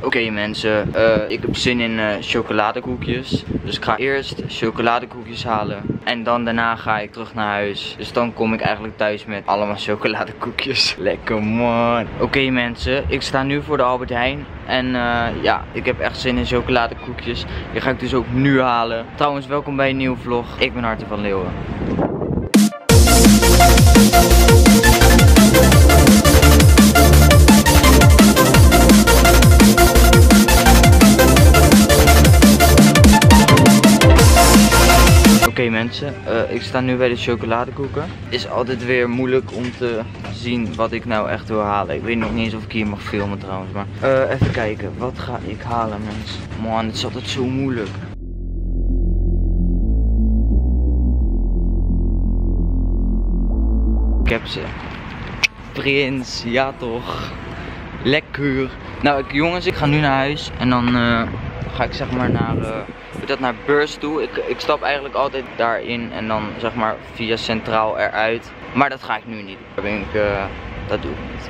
Oké mensen, ik heb zin in chocoladekoekjes. Dus ik ga eerst chocoladekoekjes halen. En dan daarna ga ik terug naar huis. Dus dan kom ik eigenlijk thuis met allemaal chocoladekoekjes. Lekker man. Oké mensen, ik sta nu voor de Albert Heijn. En ja, ik heb echt zin in chocoladekoekjes. Die ga ik dus ook nu halen. Trouwens, welkom bij een nieuwe vlog. Ik ben Harten van Leeuwen. Oké mensen, ik sta nu bij de chocoladekoeken. Is altijd weer moeilijk om te zien wat ik nou echt wil halen. Ik weet nog niet eens of ik hier mag filmen trouwens. Maar even kijken, wat ga ik halen mensen? Man, het is altijd zo moeilijk. Ik heb ze. Prins, ja toch. Lekker. Nou jongens, ik ga nu naar huis en dan ga ik zeg maar naar Beurs toe. Ik stap eigenlijk altijd daarin en dan zeg maar via Centraal eruit. Maar dat ga ik nu niet. Dat doe ik niet.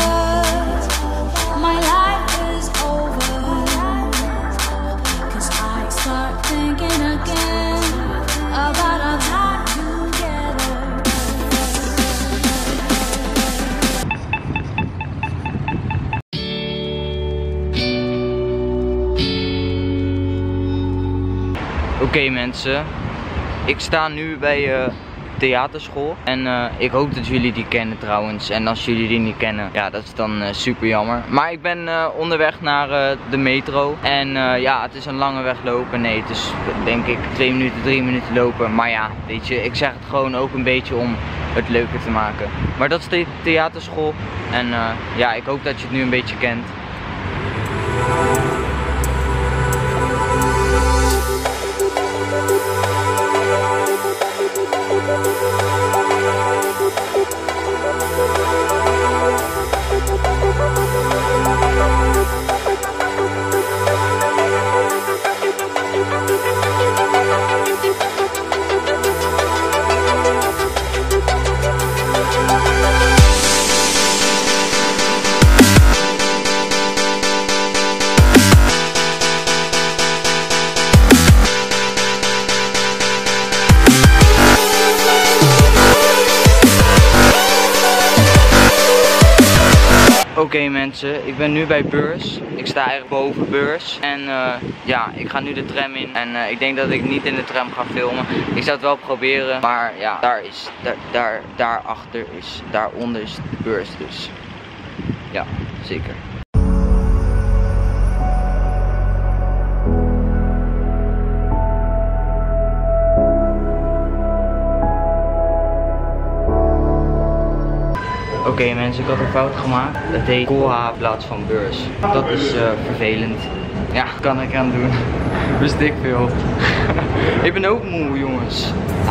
Oké mensen, ik sta nu bij theaterschool en ik hoop dat jullie die kennen trouwens. En als jullie die niet kennen, ja dat is dan super jammer. Maar ik ben onderweg naar de metro en ja het is een lange weg lopen. Nee, het is denk ik 2 minuten, 3 minuten lopen. Maar ja, weet je, ik zeg het gewoon ook een beetje om het leuker te maken. Maar dat is de theaterschool en ja, ik hoop dat je het nu een beetje kent. Oké mensen, ik ben nu bij Beurs. Ik sta eigenlijk boven Beurs. En ja, ik ga nu de tram in. En ik denk dat ik niet in de tram ga filmen. Ik zou het wel proberen. Maar ja, daaronder is de Beurs dus. Ja, zeker. Oké mensen, ik had een fout gemaakt. Het heet Koolhaven in plaats van Beurs. Dat is vervelend. Ja, kan ik aan doen. Wist ik veel. Ik ben ook moe jongens.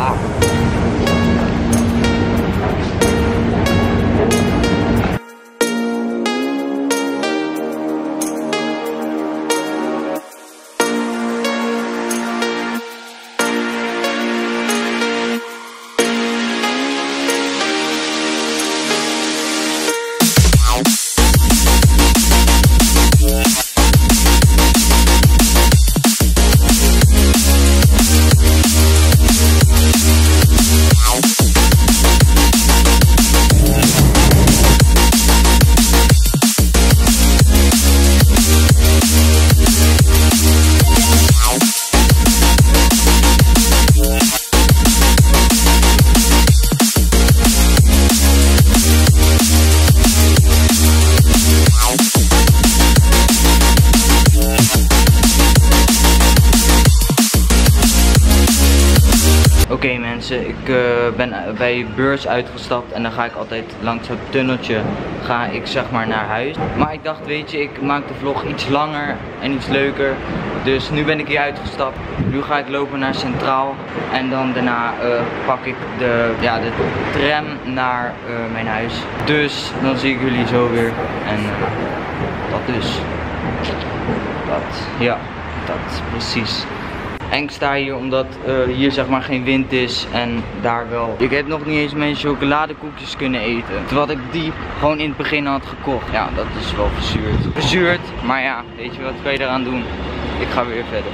Oké mensen, ik ben bij Beurs uitgestapt en dan ga ik altijd langs zo'n tunneltje ga ik zeg maar naar huis. Maar ik dacht, weet je, ik maak de vlog iets langer en iets leuker. Dus nu ben ik hier uitgestapt. Nu ga ik lopen naar Centraal en dan daarna pak ik de tram naar mijn huis. Dus dan zie ik jullie zo weer en dat dus. Dat, ja, dat precies. En ik sta hier omdat hier zeg maar geen wind is en daar wel. Ik heb nog niet eens mijn chocoladekoekjes kunnen eten. Terwijl ik die gewoon in het begin had gekocht. Ja, dat is wel verzuurd. Verzuurd, maar ja, weet je wat kan je eraan doen? Ik ga weer verder.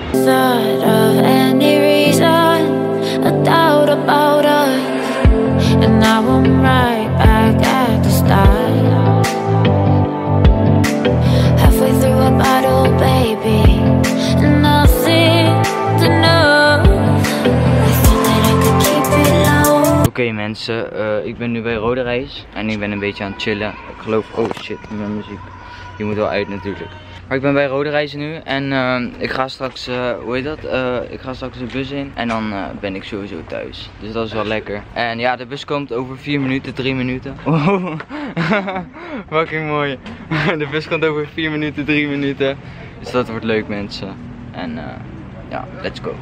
Oké mensen, ik ben nu bij Rode Reis en ik ben een beetje aan het chillen. Ik geloof, oh shit, mijn muziek. Die moet wel uit natuurlijk. Maar ik ben bij Rode Reis nu en ik ga straks, hoe heet dat? Ik ga straks de bus in en dan ben ik sowieso thuis. Dus dat is wel lekker. En ja, de bus komt over 4 minuten, 3 minuten. Oh, fucking mooi. De bus komt over 4 minuten, 3 minuten. Dus dat wordt leuk mensen. En ja, let's go.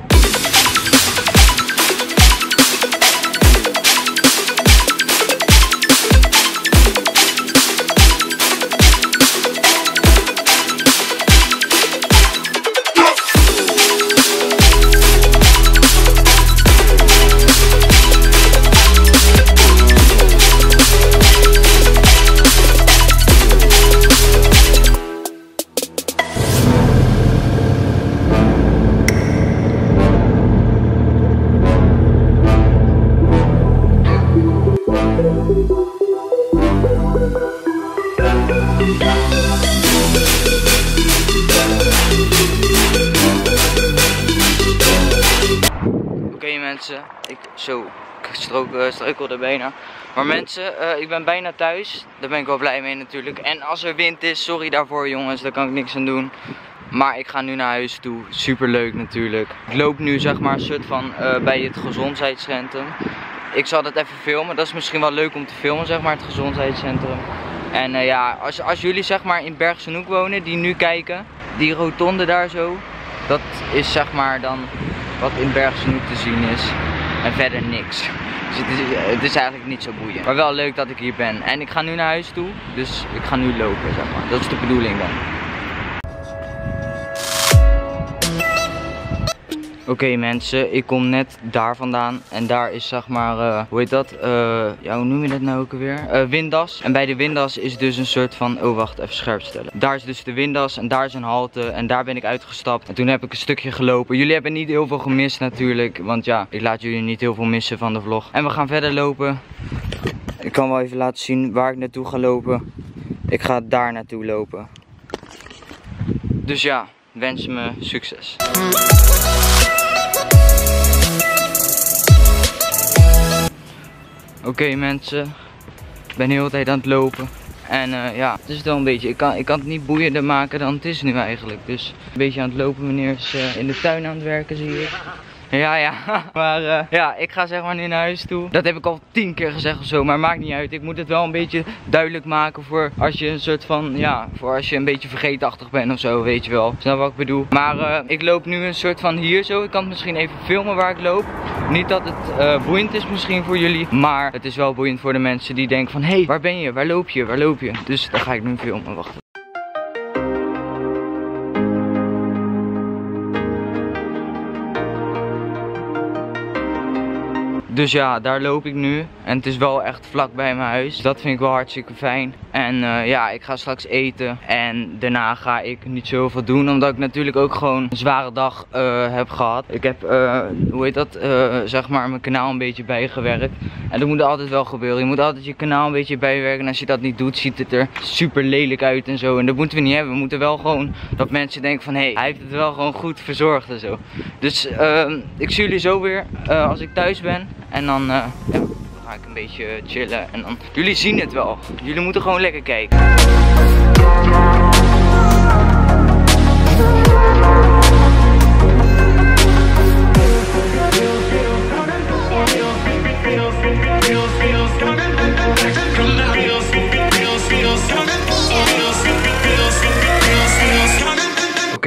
Oké mensen, ik struikelde bijna. Maar mensen, ik ben bijna thuis. Daar ben ik wel blij mee natuurlijk. En als er wind is, sorry daarvoor jongens, daar kan ik niks aan doen. Maar ik ga nu naar huis toe. Super leuk natuurlijk. Ik loop nu zeg maar een soort van bij het gezondheidscentrum. Ik zal dat even filmen. Dat is misschien wel leuk om te filmen zeg maar, het gezondheidscentrum. En ja, als jullie zeg maar in Bergse Hoek wonen, die nu kijken, die rotonde daar zo, dat is zeg maar dan wat in Bergse Hoek te zien is. En verder niks. Dus het is eigenlijk niet zo boeiend. Maar wel leuk dat ik hier ben. En ik ga nu naar huis toe, dus ik ga nu lopen zeg maar. Dat is de bedoeling dan. Oké mensen, ik kom net daar vandaan en daar is zeg maar, hoe heet dat? Ja, hoe noem je dat nou ook alweer? Windas. En bij de Windas is dus een soort van, oh wacht, even scherp stellen. Daar is dus de Windas en daar is een halte en daar ben ik uitgestapt. En toen heb ik een stukje gelopen. Jullie hebben niet heel veel gemist natuurlijk, want ja, ik laat jullie niet heel veel missen van de vlog. En we gaan verder lopen. Ik kan wel even laten zien waar ik naartoe ga lopen. Ik ga daar naartoe lopen. Dus ja, wens me succes. Oké mensen, ik ben de hele tijd aan het lopen. En ja, het is wel een beetje, ik kan het niet boeiender maken dan het is nu eigenlijk. Dus een beetje aan het lopen, meneer is in de tuin aan het werken zie ik. Ja, maar ja, ik ga zeg maar nu naar huis toe. Dat heb ik al 10 keer gezegd of zo, maar maakt niet uit. Ik moet het wel een beetje duidelijk maken voor als je een soort van, ja, voor als je een beetje vergeetachtig bent of zo, weet je wel. Snap wat ik bedoel? Maar ik loop nu een soort van hier zo. Ik kan het misschien even filmen waar ik loop. Niet dat het boeiend is misschien voor jullie, maar het is wel boeiend voor de mensen die denken van, hé, waar ben je? Waar loop je? Waar loop je? Dus daar ga ik nu filmen. Wacht. Dus ja, daar loop ik nu. En het is wel echt vlak bij mijn huis. Dat vind ik wel hartstikke fijn. En ja, ik ga straks eten. En daarna ga ik niet zo heel veel doen. Omdat ik natuurlijk ook gewoon een zware dag heb gehad. Ik heb, hoe heet dat, zeg maar mijn kanaal een beetje bijgewerkt. En dat moet altijd wel gebeuren. Je moet altijd je kanaal een beetje bijwerken. En als je dat niet doet, ziet het er super lelijk uit en zo. En dat moeten we niet hebben. We moeten wel gewoon dat mensen denken van, hé, hij heeft het wel gewoon goed verzorgd en zo. Dus ik zie jullie zo weer als ik thuis ben. En dan, ja, dan ga ik een beetje chillen. En dan, jullie zien het wel. Jullie moeten gewoon lekker kijken. Oké,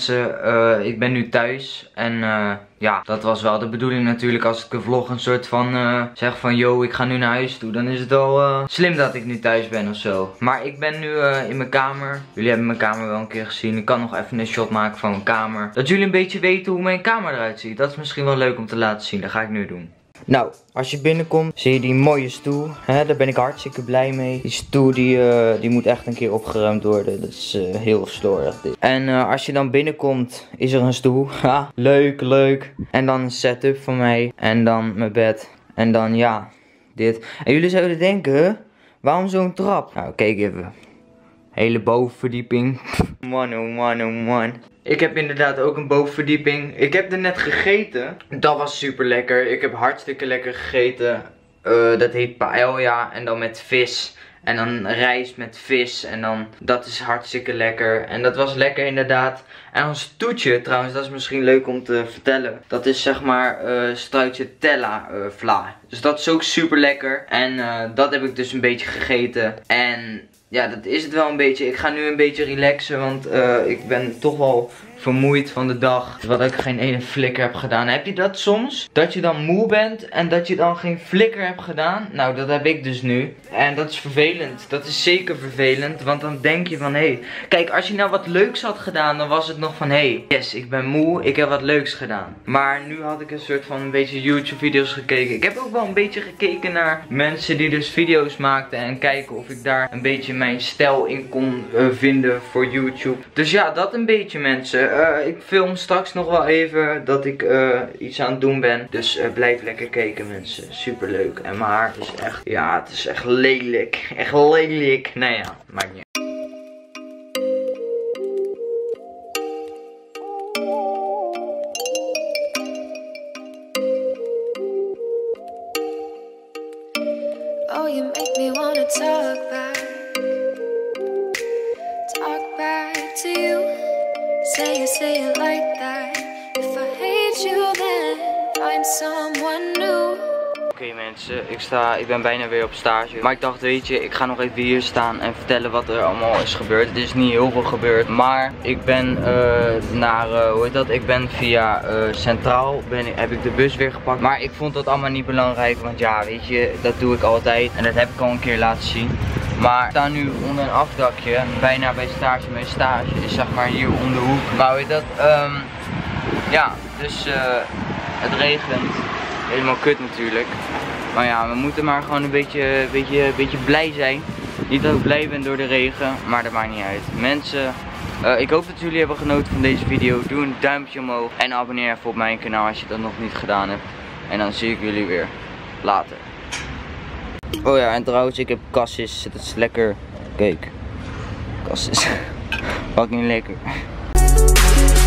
mensen, ik ben nu thuis en ja, dat was wel de bedoeling natuurlijk. Als ik de vlog een soort van zeg van yo, ik ga nu naar huis toe, dan is het wel slim dat ik nu thuis ben of zo. Maar ik ben nu in mijn kamer. Jullie hebben mijn kamer wel een keer gezien. Ik kan nog even een shot maken van mijn kamer. Dat jullie een beetje weten hoe mijn kamer eruit ziet. Dat is misschien wel leuk om te laten zien, dat ga ik nu doen. Nou, als je binnenkomt zie je die mooie stoel. Daar ben ik hartstikke blij mee. Die stoel die moet echt een keer opgeruimd worden. Dat is heel slordig dit. En als je dan binnenkomt is er een stoel. Ha, leuk, leuk. En dan een setup van mij. En dan mijn bed. En dan ja, dit. En jullie zouden denken, waarom zo'n trap? Nou, kijk even. Hele bovenverdieping. Man, oh man, oh man. Ik heb inderdaad ook een bovenverdieping. Ik heb er net gegeten. Dat was super lekker. Ik heb hartstikke lekker gegeten. Dat heet paella. En dan met vis. En dan rijst met vis. En dan, dat is hartstikke lekker. En dat was lekker inderdaad. En ons toetje trouwens, dat is misschien leuk om te vertellen. Dat is zeg maar stracciatella vla. Dus dat is ook super lekker. En dat heb ik dus een beetje gegeten. En ja, dat is het wel een beetje. Ik ga nu een beetje relaxen, want ik ben toch wel vermoeid van de dag. Wat ik geen ene flikker heb gedaan. Heb je dat soms? Dat je dan moe bent en dat je dan geen flikker hebt gedaan? Nou, dat heb ik dus nu. En dat is vervelend. Dat is zeker vervelend. Want dan denk je van, hé. Kijk, als je nou wat leuks had gedaan, dan was het nog van, hé. Yes, ik ben moe. Ik heb wat leuks gedaan. Maar nu had ik een soort van een beetje YouTube video's gekeken. Ik heb ook wel een beetje gekeken naar mensen die dus video's maakten. En kijken of ik daar een beetje mijn stijl in kon vinden voor YouTube. Dus ja, dat een beetje mensen. Ik film straks nog wel even dat ik iets aan het doen ben. Dus blijf lekker kijken mensen. Super leuk. En mijn haar is echt, ja, het is echt lelijk. Echt lelijk. Nou ja, maakt niet uit. Oh, you make me wanna talk back to you. Say it like that. If I hate you, then find someone new. Oké mensen, ik ben bijna weer op stage. Maar ik dacht, weet je, ik ga nog even hier staan en vertellen wat er allemaal is gebeurd. Het is niet heel veel gebeurd, maar ik ben ik ben via Centraal heb ik de bus weer gepakt. Maar ik vond dat allemaal niet belangrijk, want ja, weet je, dat doe ik altijd. En dat heb ik al een keer laten zien. Maar ik sta nu onder een afdakje, bijna bij stage. Mijn stage is zeg maar hier om de hoek. Maar weet je dat, ja, dus het regent. Helemaal kut natuurlijk. Maar ja, we moeten maar gewoon een beetje blij zijn. Niet dat ik blij ben door de regen, maar dat maakt niet uit. Mensen, ik hoop dat jullie hebben genoten van deze video. Doe een duimpje omhoog en abonneer even op mijn kanaal als je dat nog niet gedaan hebt. En dan zie ik jullie weer later. Oh ja, en trouwens, ik heb cassis. Het is lekker. Kijk, cassis. Fucking lekker.